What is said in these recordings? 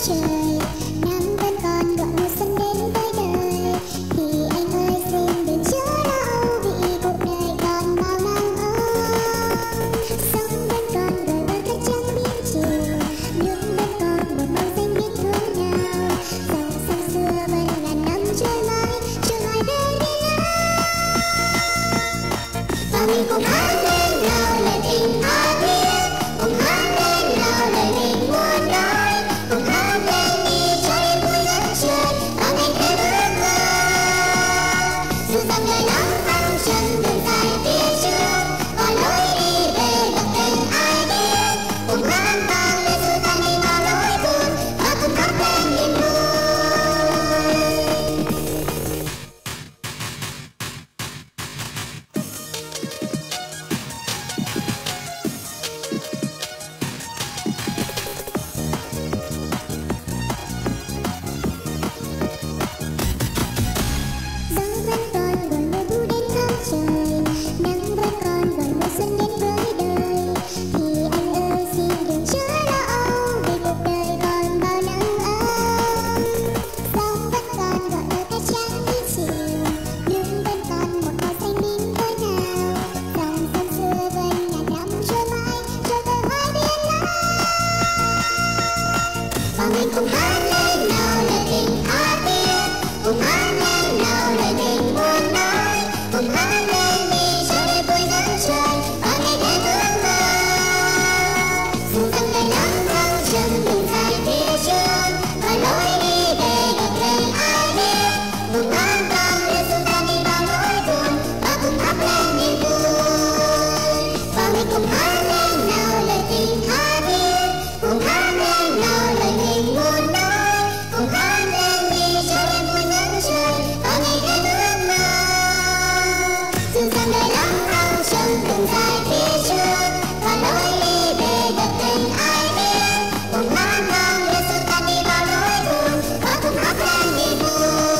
trời, nắng vẫn còn gọi mùa xuân đến với đời. Thì anh ơi xin đừng chớ lo âu, vì cuộc đời còn bao nắng ấm. Sông vẫn còn gợi bờ cát trắng biến chiều, nước vẫn còn một màu xanh biếc thơm nào. Dòng sông xưa vẫn ngàn năm trôi mãi, chưa hỏi về đi đâu. Và mình cùng hát lên nào lời tình tha thiết, cùng hát lên nào lời mình muốn nói, cùng hát lên đi cho đêm vui nhất trời và ngày thêm ước mơ. Dù rằng đời lắm thăng trầm đường dài phía trước, còn lối đi về gặp tên ai biết. Cùng hát vang lên xua tan đi bao nỗi buồn và cùng khóc lên niềm vui. Gió vẫn còn gọi mùa thu đến khắp trời, nắng vẫn còn gọi mùa xuân đến với đời. Thì anh ơi xin đừng chớ lo âu, vì cuộc đời còn bao nắng ấm. Sông vẫn còn gọi bờ cát trắng biến chiều, nước vẫn còn một màu xanh biếc thơm nào. Dòng sông xưa vẫn ngàn năm trôi mãi, trôi về hoài biển lớn. Và mình cùng hát lên nào lời tình tha thiết, cùng hát lên nào lời mình muốn nói, cùng hát lên đi cho đêm vui nhất trời và ngày thêm ước mơ. Dù rằng đời lắm thăng trầm đường dài phía trước, và lối đi về gặp tên ai biết. Cùng hát vang lên xua tan đi bao nỗi buồn và cùng thắp lên niềm vui. Và mình cùng hát lên nào lời tình tha thiết, cùng hát lên nào lời mình muốn nói, cùng hát lên đi cho đêm vui nhất trời và ngày thêm ước mơ. Dù rằng đời lắm thăng trầm đường dài phía trước, và lối đi về gặp tên ai biết. Cùng hát vang lên xua tan đi bao nỗi buồn và cùng hát lên niềm vui.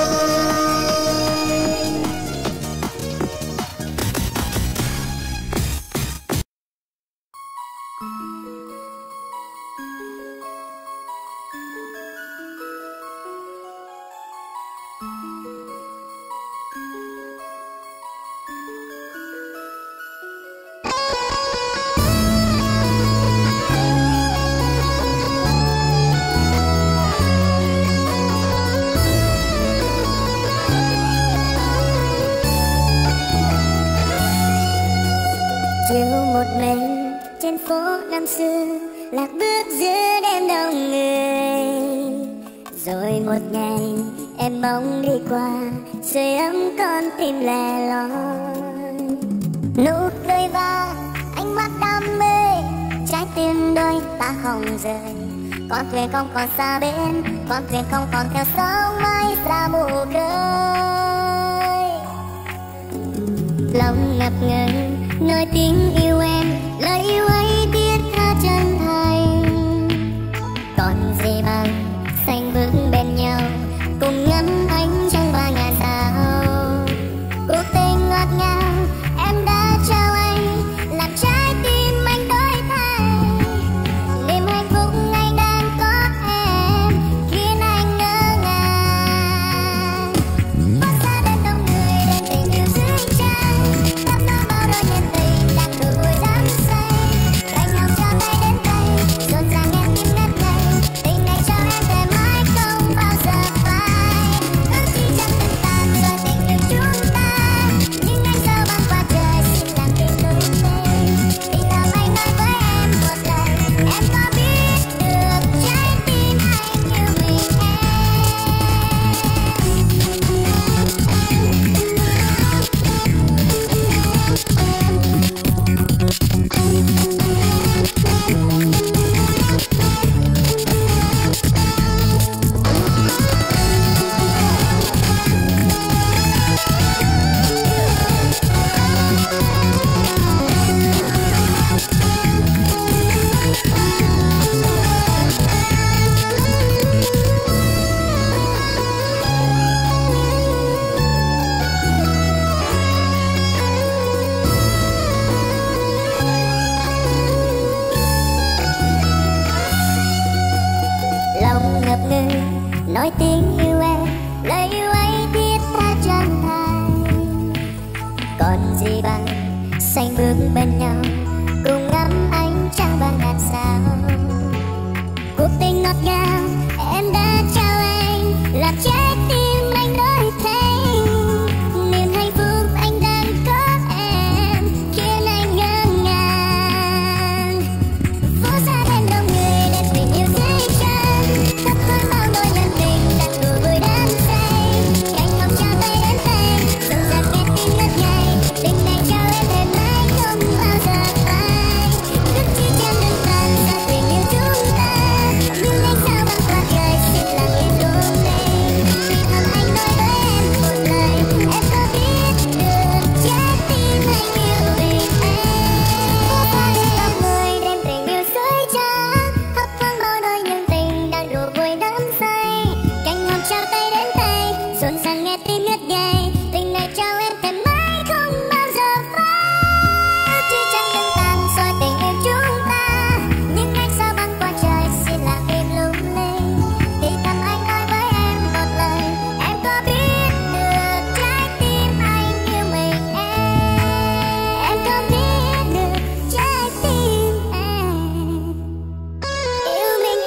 Chiều một mình trên phố năm xưa, lạc bước giữa đêm đông người. Rồi một ngày em bỗng đi qua, sưởi ấm con tim lẻ loi. Nụ cười và ánh mắt đam mê, trái tim đôi ta không rời. Con thuyền không còn xa bên, con thuyền không còn theo sóng mãi xa mù khơi. Lòng ngập ngừng nơi tiếng yêu em, lời yêu ấy thiết tha chân thành. Còn gì bằng xanh bước bên nhau, cùng ngắm ánh trăng 3000 sao. Cuộc tình ngọt ngào em đã trao anh, làm trái tim anh đổi thay. Niềm hạnh phúc anh đang có em, khiến anh ngỡ ngàng. Bước xa đến đông người, đến tình yêu dưới trăng, đắp nó bao đôi nhân tình đang đôi đắm say. nói tiếng yêu em, lời yêu ấy thiết tha chân thành. Còn gì bằng xanh bước bên nhau, cùng ngắm ánh trăng và ngàn sao. Cuộc tình ngọt ngào em đã trao anh, làm trái tim anh đổi thay. Niềm hạnh phúc anh đang có em khiến anh ngỡ ngàng. Phố xa bên đông người đem tình yêu dưới chân, khắp khuôn bao đôi lần tình đang đùa vui đắm say. Cánh ngọc trao tay đến tay, dòng dạc nghe tim ngất ngây. Tình này trao em thêm mãi không bao giờ phai. Ước chi trên đường tàn ra tình yêu chúng ta, nhưng anh sao bằng qua trời xin lặng im lung linh. Vì thầm anh nói với em một lời, em có biết được trái tim anh yêu vì em. Phố xa bên đông người đem tình yêu dưới chân, hấp dẫn bao đôi những tình đang đùa vui đắm say. Cánh ngọc trao tay đến tay, rộn ràng nghe tim ngất ngây. Tình này trao em thêm mãi không bao giờ phai. Ước chi chẳng đừng tàn soi tình yêu chúng ta, nhưng anh sao băng qua trời xin lặng im lung linh. Thì thầm anh nói với em một lời, em có biết được trái tim anh yêu mình em có biết được trái tim em yêu mình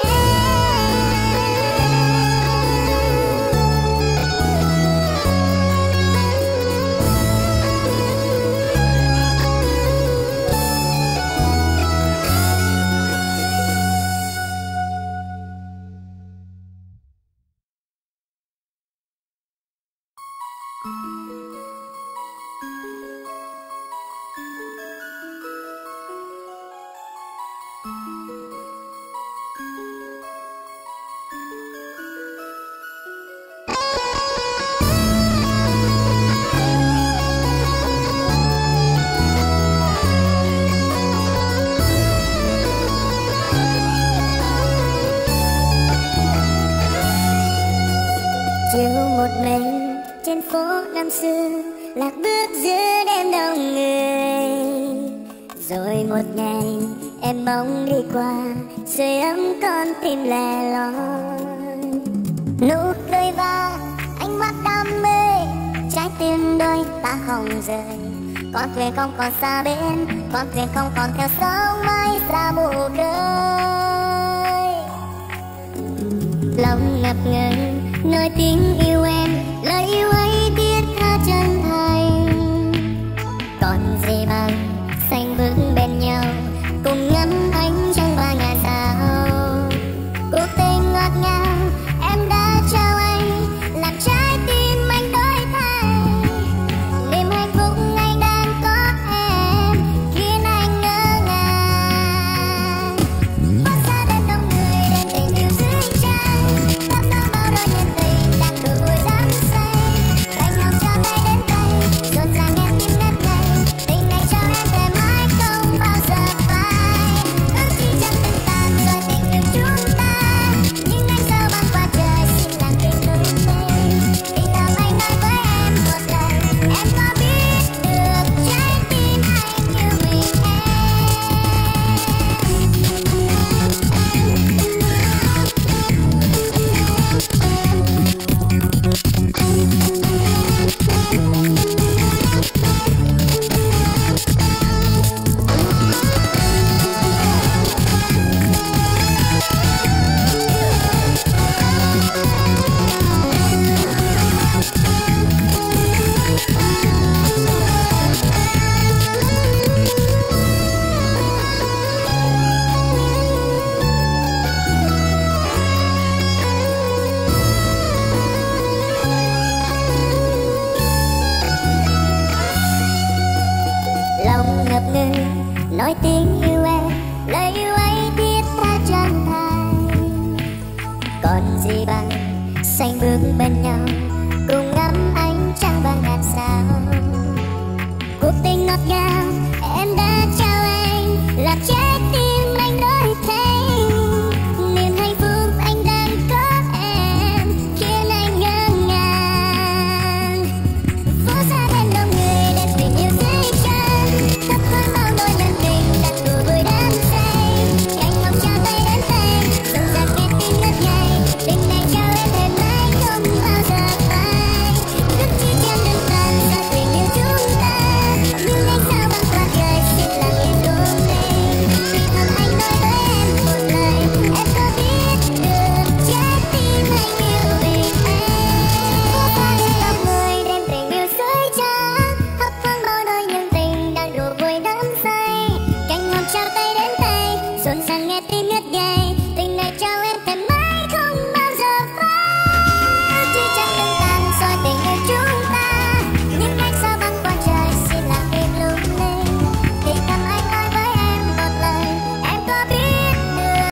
chiều một mình trên phố năm xưa, lạc bước giữa đêm đông người. Rồi một ngày em bỗng đi qua, sưởi ấm con tim lẻ loi. Nụ cười và ánh mắt đam mê, trái tim đôi ta hồng rời. Con thuyền không còn xa bên, con thuyền không còn theo sóng mãi xa mù khơi. Lòng ngập ngừng nói tiếng yêu em, lời yêu ấy thiết tha chân thành. Còn gì bằng xanh bước bên nhau, cùng ngắm ánh trăng và ngàn sao. Cuộc tình ngọt ngào em đã trao anh, làm trái tim anh đổi thay. Niềm hạnh phúc anh đang có em khiến anh ngỡ ngàng. Phố xa bên đông người đem tình yêu dưới chân, khắp nơi bao đôi nhân tình đang đùa vui đắm say. Cánh ngọc trao tay đến tay, rộn ràng nghe tim ngất ngây. Tình này trao em thêm mãi không bao giờ phai. Ước chi chẳng từng tàn rồi tình yêu chúng ta, nhưng anh sao băng qua trời xin lặng im lung linh. Thì thầm anh nói với em một lời, em có biết được trái tim anh yêu mình lòng ngập ngừng nói tiếng yêu em, lời yêu ấy thiết tha chân thành. Còn gì bằng xanh bước bên nhau, cùng ngắm ánh trăng và ngàn sao. Cuộc tình ngọt ngào